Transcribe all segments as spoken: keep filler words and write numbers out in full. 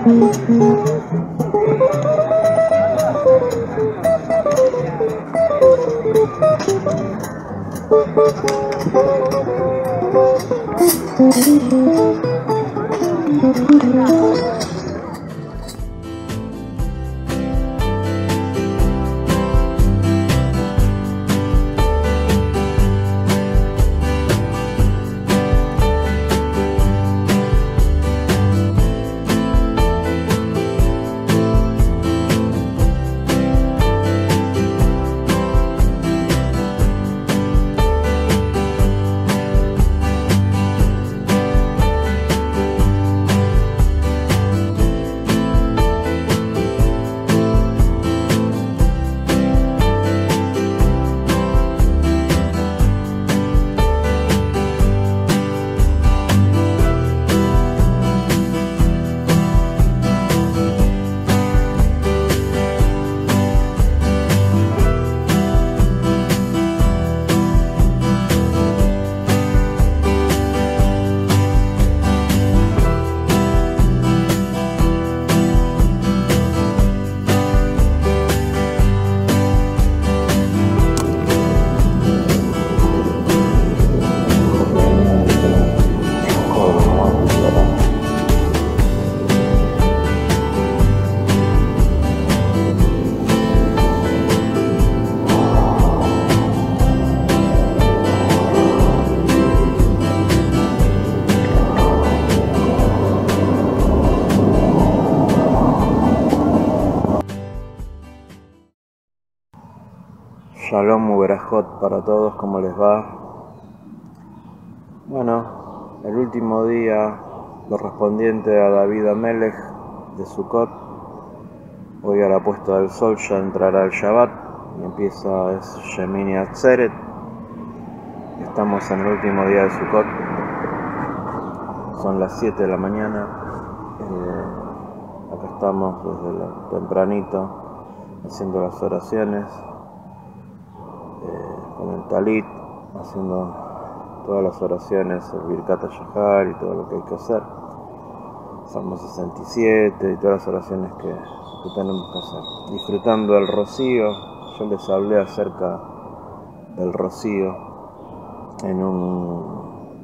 Shalom Uberajot para todos, ¿cómo les va? Bueno, el último día correspondiente a David Amelech de Sukkot. Hoy a la puesta del sol ya entrará el Shabbat y empieza es Shemini Atzeret. Estamos en el último día de Sukkot. Son las siete de la mañana. Eh, acá estamos desde la, tempranito haciendo las oraciones. Con el talit, haciendo todas las oraciones, el Birkat HaShahar y todo lo que hay que hacer, Salmo sesenta y siete y todas las oraciones que, que tenemos que hacer, disfrutando del rocío. Yo les hablé acerca del rocío en un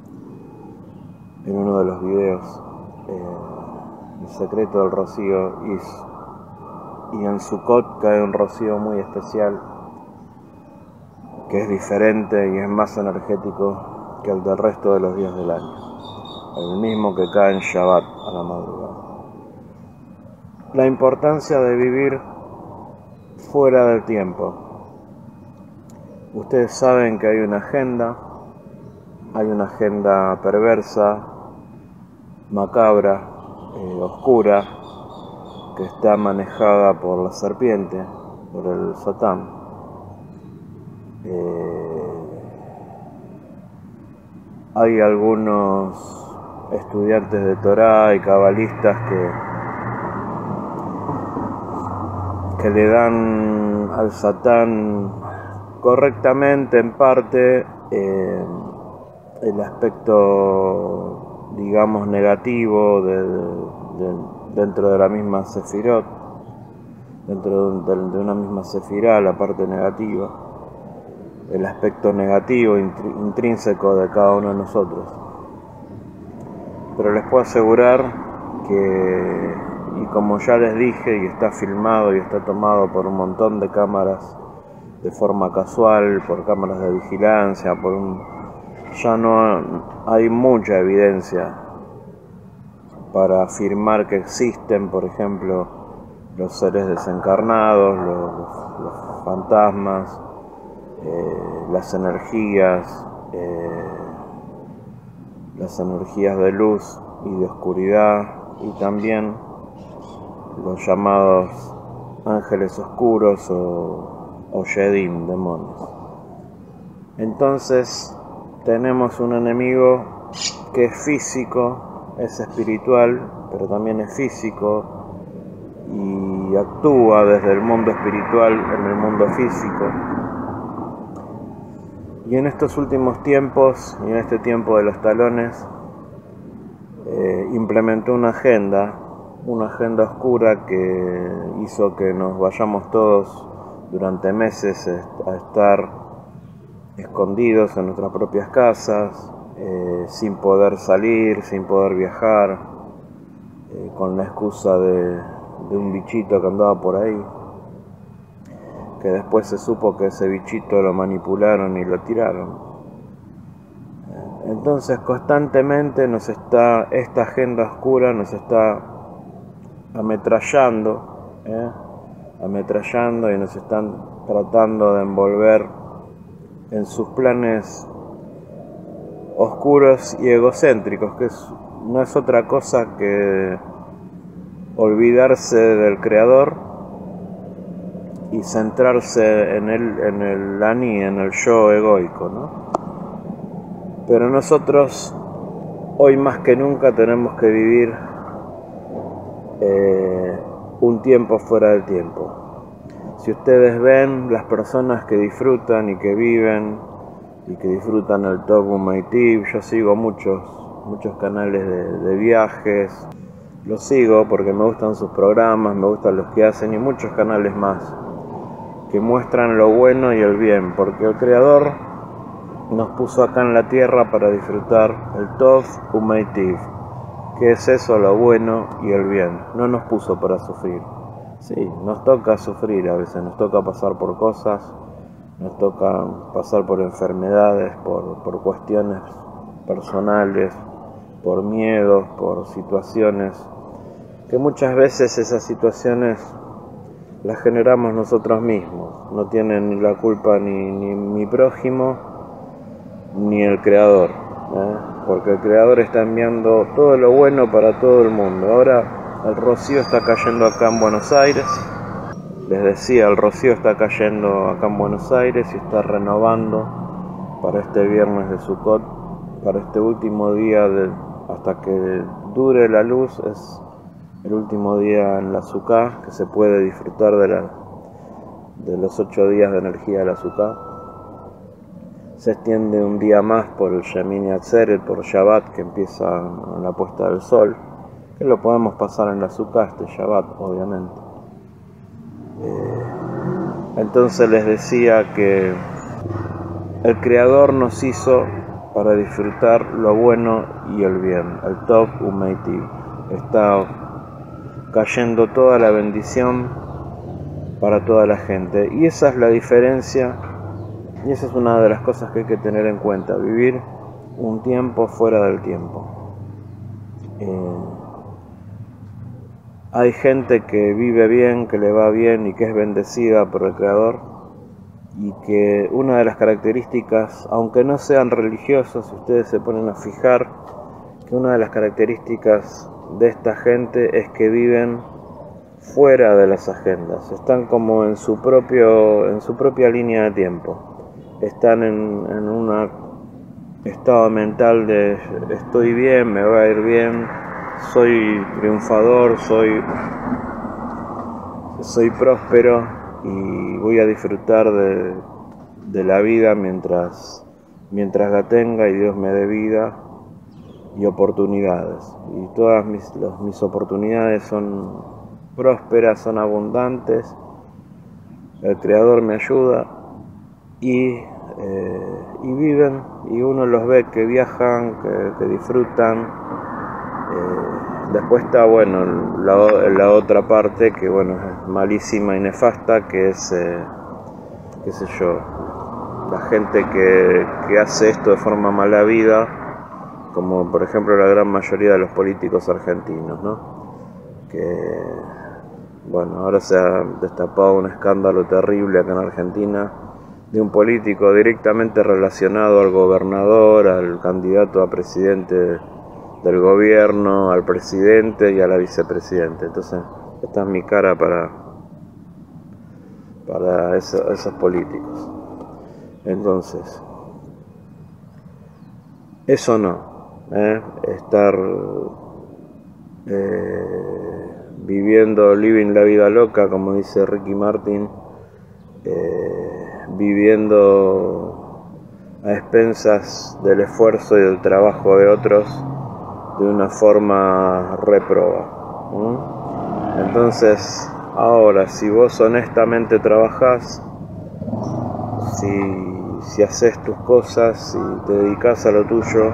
en uno de los videos, eh, el secreto del rocío, y, y en Sukkot cae un rocío muy especial que es diferente y es más energético que el del resto de los días del año, el mismo que cae en Shabbat a la madrugada. La importancia de vivir fuera del tiempo. Ustedes saben que hay una agenda, hay una agenda perversa, macabra, eh, oscura, que está manejada por la serpiente, por el Satán. Eh, hay algunos estudiantes de Torah y cabalistas que, que le dan al Satán correctamente, en parte, eh, el aspecto, digamos, negativo de, de, de, dentro de la misma Sefirot, dentro de, de una misma Sefirá, la parte negativa, el aspecto negativo intrínseco de cada uno de nosotros. Pero les puedo asegurar que, y como ya les dije, y está filmado y está tomado por un montón de cámaras de forma casual, por cámaras de vigilancia, por un, ya no hay mucha evidencia para afirmar que existen, por ejemplo, los seres desencarnados, los, los, los fantasmas, Eh, las energías, eh, las energías de luz y de oscuridad, y también los llamados ángeles oscuros o, o Shedim, demonios. Entonces tenemos un enemigo que es físico, es espiritual, pero también es físico y actúa desde el mundo espiritual en el mundo físico. Y en estos últimos tiempos, y en este tiempo de los talones, eh, implementó una agenda una agenda oscura que hizo que nos vayamos todos durante meses a estar escondidos en nuestras propias casas, eh, sin poder salir, sin poder viajar, eh, con la excusa de, de un bichito que andaba por ahí, que después se supo que ese bichito lo manipularon y lo tiraron. Entonces constantemente nos está, esta agenda oscura nos está ametrallando, ¿eh? ametrallando y nos están tratando de envolver en sus planes oscuros y egocéntricos, que es, no es otra cosa que olvidarse del Creador y centrarse en el, en el ani, en el yo egoico, ¿no? Pero nosotros, hoy más que nunca, tenemos que vivir eh, un tiempo fuera del tiempo. Si ustedes ven las personas que disfrutan y que viven y que disfrutan el Top Umaitiv, yo sigo muchos, muchos canales de, de viajes, los sigo porque me gustan sus programas, me gustan los que hacen y muchos canales más que muestran lo bueno y el bien, porque el Creador nos puso acá en la tierra para disfrutar el Tov Umaitiv, que es eso, lo bueno y el bien. No nos puso para sufrir. Sí, nos toca sufrir a veces, nos toca pasar por cosas, nos toca pasar por enfermedades, por, por cuestiones personales, por miedos, por situaciones, que muchas veces esas situaciones las generamos nosotros mismos. No tienen ni la culpa ni, ni mi prójimo, ni el Creador, ¿eh? Porque el Creador está enviando todo lo bueno para todo el mundo. Ahora el rocío está cayendo acá en Buenos Aires, les decía, el rocío está cayendo acá en Buenos Aires y está renovando para este viernes de Sukkot, para este último día, de, hasta que dure la luz, es el último día en la Sukkah, que se puede disfrutar de, la, de los ocho días de energía de la Sukkah. Se extiende un día más por el Shemini Atzeret, por Shabbat, que empieza en la puesta del sol, que lo podemos pasar en la Sukkah, este Shabbat, obviamente. Eh, entonces les decía que el Creador nos hizo para disfrutar lo bueno y el bien, el Tov Umaitiv. Está cayendo toda la bendición para toda la gente, y esa es la diferencia. Y esa es una de las cosas que hay que tener en cuenta, vivir un tiempo fuera del tiempo. Eh, hay gente que vive bien, que le va bien y que es bendecida por el Creador, y que una de las características, aunque no sean religiosos, si ustedes se ponen a fijar, que una de las características de esta gente es que viven fuera de las agendas, están como en su propio, en su propia línea de tiempo. Están en, en un estado mental de estoy bien, me va a ir bien, soy triunfador, soy, soy próspero y voy a disfrutar de, de la vida mientras, mientras la tenga y Dios me dé vida y oportunidades. Y todas mis, los, mis oportunidades son prósperas, son abundantes, el Creador me ayuda. Y, eh, y viven, y uno los ve que viajan, que, que disfrutan. Eh, después está, bueno, la, la otra parte que, bueno, es malísima y nefasta, que es, eh, qué sé yo, la gente que, que hace esto de forma mala vida, como por ejemplo la gran mayoría de los políticos argentinos, ¿no? Que, bueno, ahora se ha destapado un escándalo terrible acá en Argentina, de un político directamente relacionado al gobernador, al candidato a presidente del gobierno, al presidente y a la vicepresidenta. Entonces, esta es mi cara para, para eso, esos políticos. Entonces, eso no, ¿eh? Estar eh, viviendo, living la vida loca, como dice Ricky Martin, eh, viviendo a expensas del esfuerzo y del trabajo de otros de una forma reproba, ¿no? Entonces, ahora, si vos honestamente trabajás, si, si haces tus cosas, si te dedicas a lo tuyo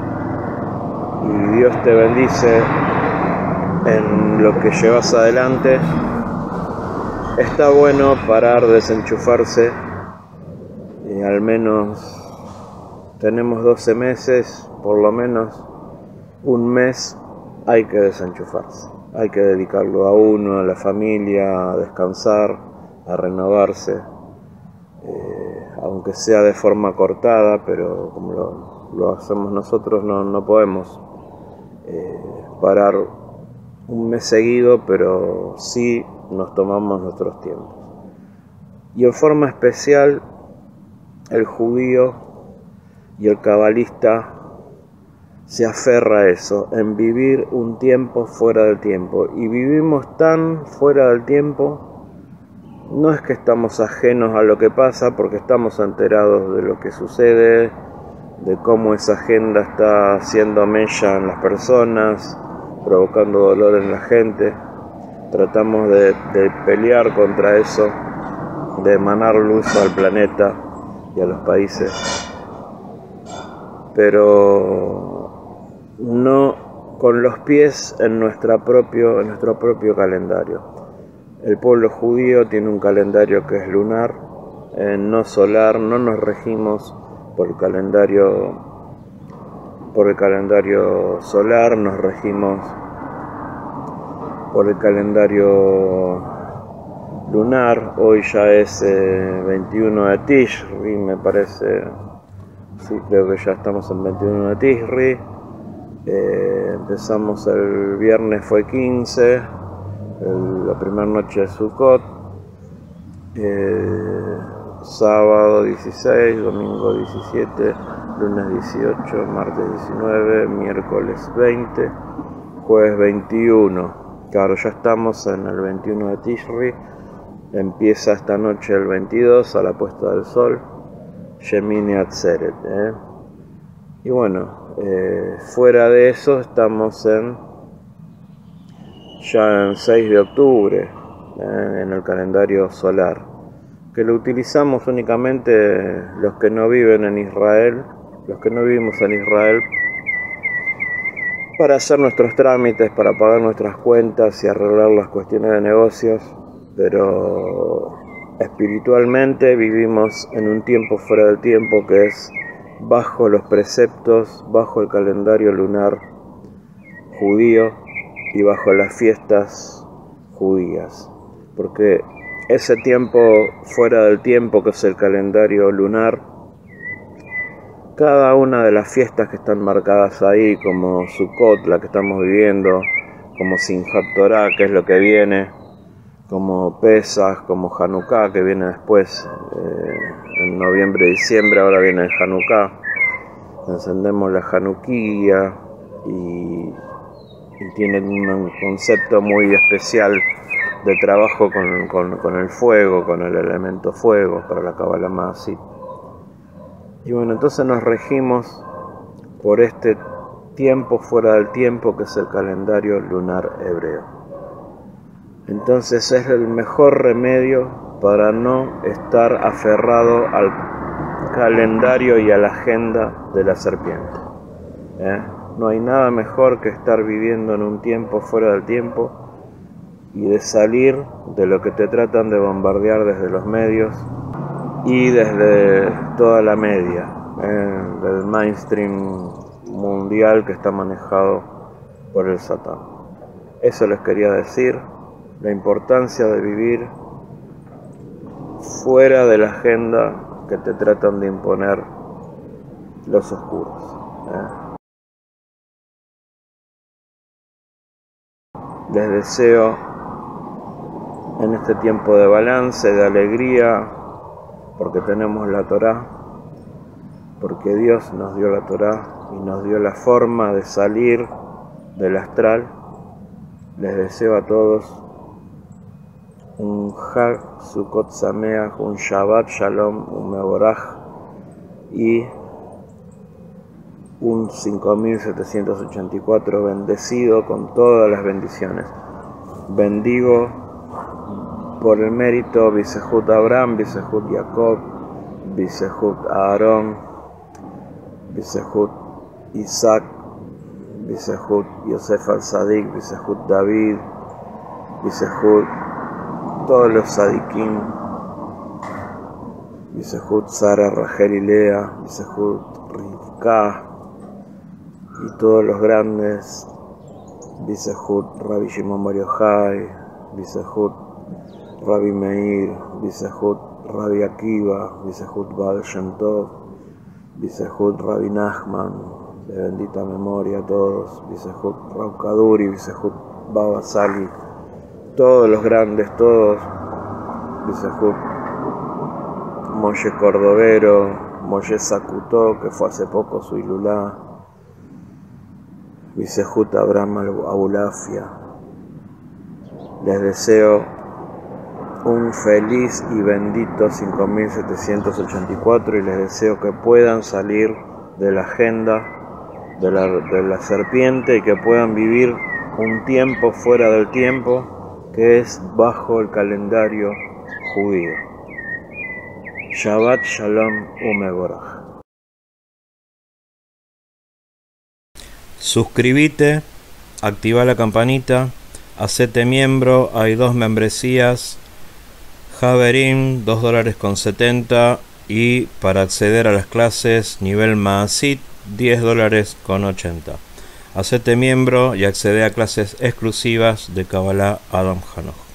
y Dios te bendice en lo que llevas adelante, está bueno parar, desenchufarse, y al menos tenemos doce meses, por lo menos un mes hay que desenchufarse, hay que dedicarlo a uno, a la familia, a descansar, a renovarse, eh, aunque sea de forma cortada, pero como lo, lo hacemos nosotros no, no podemos eh, parar un mes seguido, pero sí nos tomamos nuestros tiempos. Y en forma especial el judío y el cabalista se aferra a eso, en vivir un tiempo fuera del tiempo. Y vivimos tan fuera del tiempo, no es que estamos ajenos a lo que pasa, porque estamos enterados de lo que sucede, de cómo esa agenda está haciendo mella en las personas, provocando dolor en la gente. Tratamos de, de pelear contra eso, de emanar luz al planeta y a los países, pero no con los pies en, nuestra propio, en nuestro propio calendario. El pueblo judío tiene un calendario que es lunar, eh, no solar. No nos regimos por el calendario, por el calendario solar, nos regimos por el calendario lunar. Hoy ya es eh, veintiuno de Tishri, me parece. Sí, creo que ya estamos en veintiuno de Tishri. Eh, empezamos el viernes, fue quince, el, la primera noche de Sukkot, eh, sábado dieciséis, domingo diecisiete, lunes dieciocho, martes diecinueve, miércoles veinte, jueves veintiuno. Claro, ya estamos en el veintiuno de Tishri. Empieza esta noche el veintidós, a la puesta del sol, Shemini Atzeret, ¿eh? Y bueno, eh, fuera de eso estamos en ya en seis de octubre, ¿eh? En el calendario solar, que lo utilizamos únicamente los que no viven en Israel, los que no vivimos en Israel, para hacer nuestros trámites, para pagar nuestras cuentas y arreglar las cuestiones de negocios. Pero espiritualmente vivimos en un tiempo fuera del tiempo, que es bajo los preceptos, bajo el calendario lunar judío y bajo las fiestas judías, porque ese tiempo fuera del tiempo, que es el calendario lunar, cada una de las fiestas que están marcadas ahí, como Sukkot, la que estamos viviendo, como Simchat Torah, que es lo que viene, como Pesach, como Hanukkah, que viene después, eh, en noviembre, diciembre, ahora viene el Hanukkah. Encendemos la Hanukkía y, y tienen un concepto muy especial de trabajo con, con, con el fuego, con el elemento fuego, para la Kabbalah Maasit. Y bueno, entonces nos regimos por este tiempo fuera del tiempo, que es el calendario lunar hebreo. Entonces es el mejor remedio para no estar aferrado al calendario y a la agenda de la serpiente, ¿eh? No hay nada mejor que estar viviendo en un tiempo fuera del tiempo y de salir de lo que te tratan de bombardear desde los medios y desde toda la media, ¿eh? Del mainstream mundial que está manejado por el Satán. Eso les quería decir. La importancia de vivir fuera de la agenda que te tratan de imponer los oscuros, ¿eh? Les deseo en este tiempo de balance, de alegría, porque tenemos la Torá, porque Dios nos dio la Torá y nos dio la forma de salir del astral. Les deseo a todos un Hag Sukkot Sameach, un Shabbat Shalom, un Mevorach y un cinco mil setecientos ochenta y cuatro bendecido con todas las bendiciones. bendigo por el mérito Bisehut Abraham, Bisehut Jacob, Bisehut Aarón, Bisehut Isaac, Bisehut Yosef al-Sadik, Bisehut David, Bisehut todos los Sadikim, Bisehut Sara, Rachel y Lea, Bisehut Rivka y todos los grandes, Bisehut Rabbi Shimon Bar Yochai, Bisehut Rabbi Meir, Bisehut Rabbi Akiva, Bisehut Baal Shem Tov, Bisehut Rabbi Nachman, de bendita memoria a todos, Bisehut Rav Kaduri, Bisehut Baba Sali, todos los grandes, todos, Bisehut Moshe Cordovero, Moshe Sakutó, que fue hace poco su Ilulá, Bisehut Abraham Abulafia. Les deseo un feliz y bendito cinco mil setecientos ochenta y cuatro y les deseo que puedan salir de la agenda de la, de la serpiente y que puedan vivir un tiempo fuera del tiempo que es bajo el calendario judío. Shabbat Shalom Umevorach. Suscríbete, activa la campanita, hacete miembro, hay dos membresías, Javerim, dos dólares con setenta, y para acceder a las clases nivel Maasit, diez dólares con ochenta. Hacete miembro y accede a clases exclusivas de Kabbalah Adam Hanoch.